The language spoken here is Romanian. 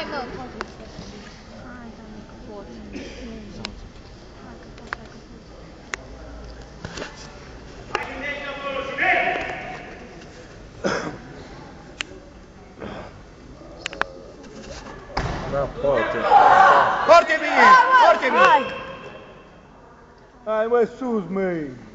Hai, mă! Hai, doamne, că pot. Hai că pot, hai că pot. Da, poate. Foarte bine! Foarte bine! Hai mă, sus, măi!